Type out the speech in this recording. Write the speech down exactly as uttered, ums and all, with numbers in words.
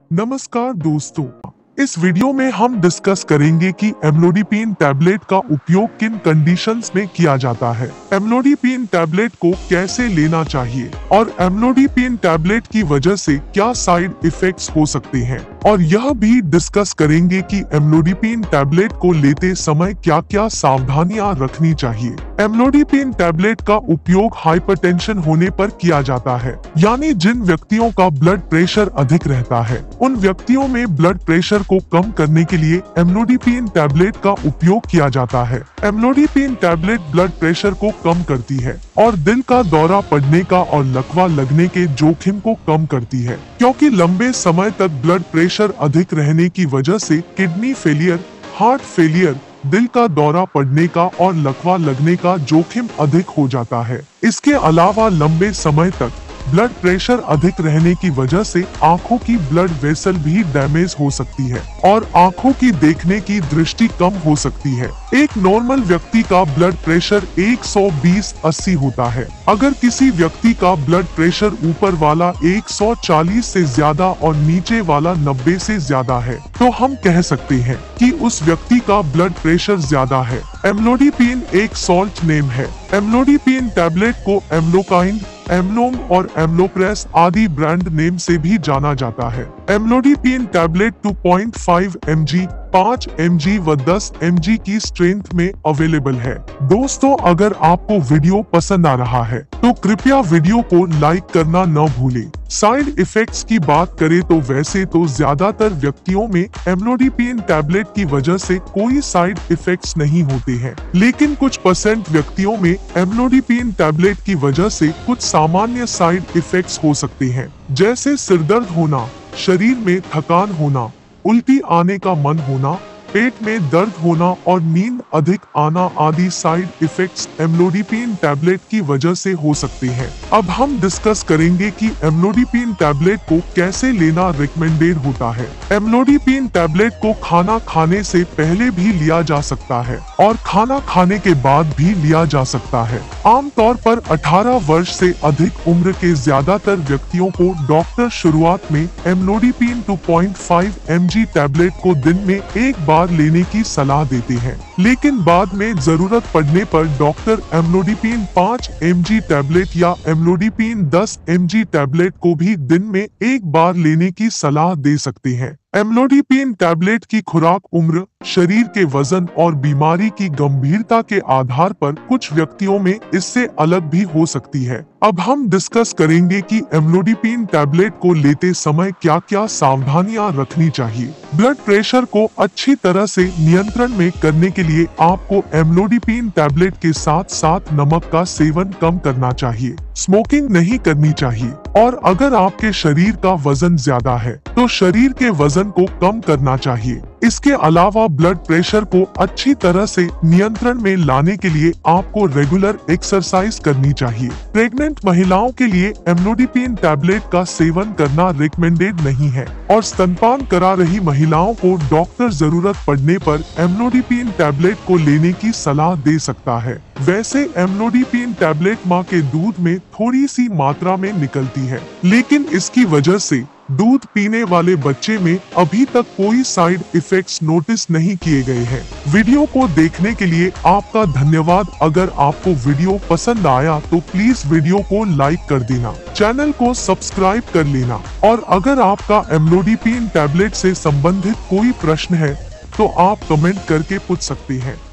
नमस्कार दोस्तों, इस वीडियो में हम डिस्कस करेंगे कि एम्लोडिपिन टैबलेट का उपयोग किन कंडीशंस में किया जाता है, एम्लोडिपिन टैबलेट को कैसे लेना चाहिए और एम्लोडिपिन टैबलेट की वजह से क्या साइड इफेक्ट्स हो सकते हैं, और यह भी डिस्कस करेंगे कि एम्लोडिपिन टैबलेट को लेते समय क्या क्या सावधानियां रखनी चाहिए। एम्लोडिपिन टैबलेट का उपयोग हाइपरटेंशन होने पर किया जाता है, यानी जिन व्यक्तियों का ब्लड प्रेशर अधिक रहता है उन व्यक्तियों में ब्लड प्रेशर को कम करने के लिए एम्लोडिपिन टैबलेट का उपयोग किया जाता है। एम्लोडिपिन टैबलेट ब्लड प्रेशर को कम करती है और दिल का दौरा पड़ने का और लकवा लगने के जोखिम को कम करती है, क्योंकि लंबे समय तक ब्लड प्रेशर अधिक रहने की वजह से किडनी फेलियर, हार्ट फेलियर, दिल का दौरा पड़ने का और लकवा लगने का जोखिम अधिक हो जाता है। इसके अलावा लंबे समय तक ब्लड प्रेशर अधिक रहने की वजह से आंखों की ब्लड वेसल भी डैमेज हो सकती है और आंखों की देखने की दृष्टि कम हो सकती है। एक नॉर्मल व्यक्ति का ब्लड प्रेशर एक सौ बीस अस्सी होता है। अगर किसी व्यक्ति का ब्लड प्रेशर ऊपर वाला एक सौ चालीस से ज्यादा और नीचे वाला नब्बे से ज्यादा है तो हम कह सकते हैं कि उस व्यक्ति का ब्लड प्रेशर ज्यादा है। एम्लोडिपिन एक सॉल्ट नेम है। एम्लोडिपिन टैबलेट को एम्लोकाइन, एम्लोम और एम्लोप्रेस आदि ब्रांड नेम से भी जाना जाता है। Amlodipine tablet two point five M G, पाँच एम जी व दस एम जी की स्ट्रेंथ में अवेलेबल है। दोस्तों, अगर आपको वीडियो पसंद आ रहा है तो कृपया वीडियो को लाइक करना न भूलें। साइड इफेक्ट्स की बात करें तो वैसे तो ज्यादातर व्यक्तियों में एम्लोडिपिन टैबलेट की वजह से कोई साइड इफेक्ट्स नहीं होते हैं, लेकिन कुछ परसेंट व्यक्तियों में एम्लोडिपिन टैबलेट की वजह से कुछ सामान्य साइड इफेक्ट्स हो सकते हैं, जैसे सिरदर्द होना, शरीर में थकान होना, उल्टी आने का मन होना, पेट में दर्द होना और नींद अधिक आना आदि साइड इफेक्ट्स एम्लोडिपिन टैबलेट की वजह से हो सकते हैं। अब हम डिस्कस करेंगे कि एम्लोडिपिन टैबलेट को कैसे लेना रिकमेंडेड होता है। एम्लोडिपिन टैबलेट को खाना खाने से पहले भी लिया जा सकता है और खाना खाने के बाद भी लिया जा सकता है। आमतौर पर अठारह वर्ष से अधिक उम्र के ज्यादातर व्यक्तियों को डॉक्टर शुरुआत में amlodipine two point five M G tablet को दिन में एक बार लेने की सलाह देते हैं, लेकिन बाद में जरूरत पड़ने पर डॉक्टर एम्लोडिपिन पाँच एम जी टैबलेट या एम्लोडिपिन दस एम जी टैबलेट को भी दिन में एक बार लेने की सलाह दे सकते हैं। एम्लोडिपिन टैबलेट की खुराक उम्र, शरीर के वजन और बीमारी की गंभीरता के आधार पर कुछ व्यक्तियों में इससे अलग भी हो सकती है। अब हम डिस्कस करेंगे कि एम्लोडिपिन टैबलेट को लेते समय क्या क्या सावधानियां रखनी चाहिए। ब्लड प्रेशर को अच्छी तरह से नियंत्रण में करने के लिए आपको एम्लोडिपिन टैबलेट के साथ साथ नमक का सेवन कम करना चाहिए, स्मोकिंग नहीं करनी चाहिए और अगर आपके शरीर का वजन ज्यादा है तो शरीर के वजन को कम करना चाहिए। इसके अलावा ब्लड प्रेशर को अच्छी तरह से नियंत्रण में लाने के लिए आपको रेगुलर एक्सरसाइज करनी चाहिए। प्रेग्नेंट महिलाओं के लिए एम्लोडिपिन टैबलेट का सेवन करना रिकमेंडेड नहीं है और स्तनपान करा रही महिलाओं को डॉक्टर जरूरत पड़ने पर एम्लोडिपिन टैबलेट को लेने की सलाह दे सकता है। वैसे एम्लोडिपिन टैबलेट माँ के दूध में थोड़ी सी मात्रा में निकलती है, लेकिन इसकी वजह से दूध पीने वाले बच्चे में अभी तक कोई साइड इफेक्ट्स नोटिस नहीं किए गए हैं। वीडियो को देखने के लिए आपका धन्यवाद। अगर आपको वीडियो पसंद आया तो प्लीज वीडियो को लाइक कर देना, चैनल को सब्सक्राइब कर लेना और अगर आपका एम्लोडिपिन टैबलेट से संबंधित कोई प्रश्न है तो आप कमेंट करके पूछ सकते हैं।